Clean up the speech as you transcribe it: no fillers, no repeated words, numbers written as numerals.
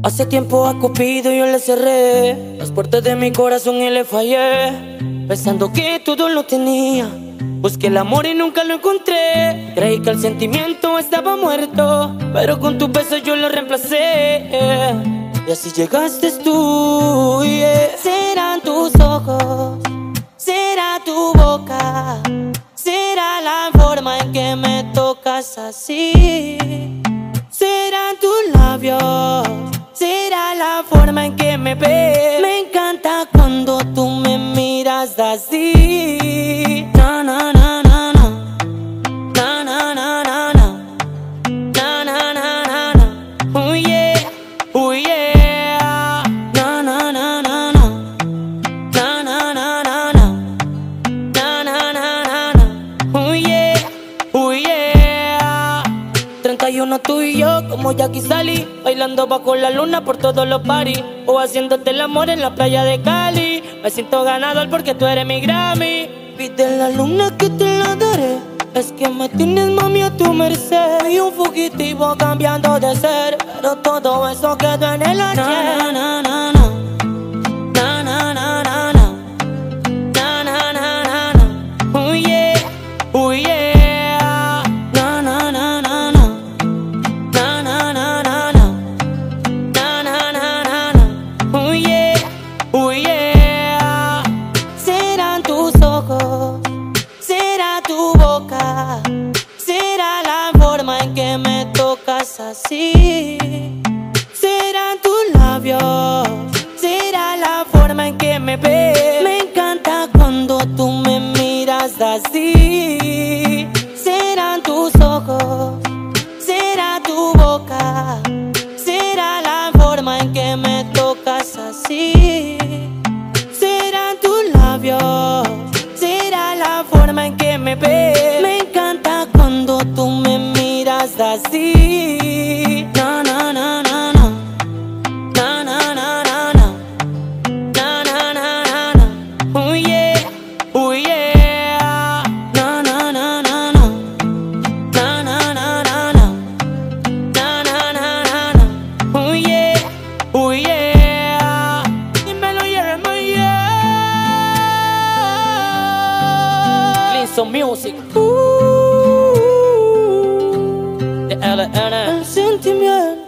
Hace tiempo a Cupido yo le cerré las puertas de mi corazón y le fallé, pensando que todo lo tenía. Busqué el amor y nunca lo encontré. Creí que el sentimiento estaba muerto, pero con tus besos yo lo reemplacé. Y así llegaste tú, yeah. Serán tus ojos, será tu boca, será la forma en que me tocas así. Serán tus labios, será la forma en que me ves. Me encanta cuando tú me miras así. Na na na na na, na na na na na, na na na na na. Oh yeah, oh yeah. Na na na na na, na na na na na, na na na na na. Oh yeah, oh yeah. 31 tú y yo como Jackie Sally, bailando bajo la luna por todos los parties, o haciéndote el amor en la playa de Cali. Me siento ganador porque tú eres mi Grammy. Pide la luna que te la daré, es que me tienes, mami, a tu merced. Soy un fugitivo cambiando de ser, pero todo eso quedó en el ayer. Na na na na, na na na na na, na na na na na. Oh yeah, oh yeah. Na na na na na, na na na na na, na na na na na. Oh yeah, oh yeah. Serán tus ojos, será tu boca, será la forma en que me tocas así. Serán tus labios, será la forma en que me ves. Me encanta cuando tú me miras así. Serán tus ojos, será tu boca, será la forma en que me tocas así. Serán tus labios, será la forma en que me ves. Me encanta cuando tú me miras así. Na na na na na, na na na na na, na na na na na. Oh yeah, oh yeah. Na na na na na, na na na na na, na na na na na. Oh yeah, oh yeah. Dímelo, Jeremy, yeah. Linson Music, de LN. El sentimiento.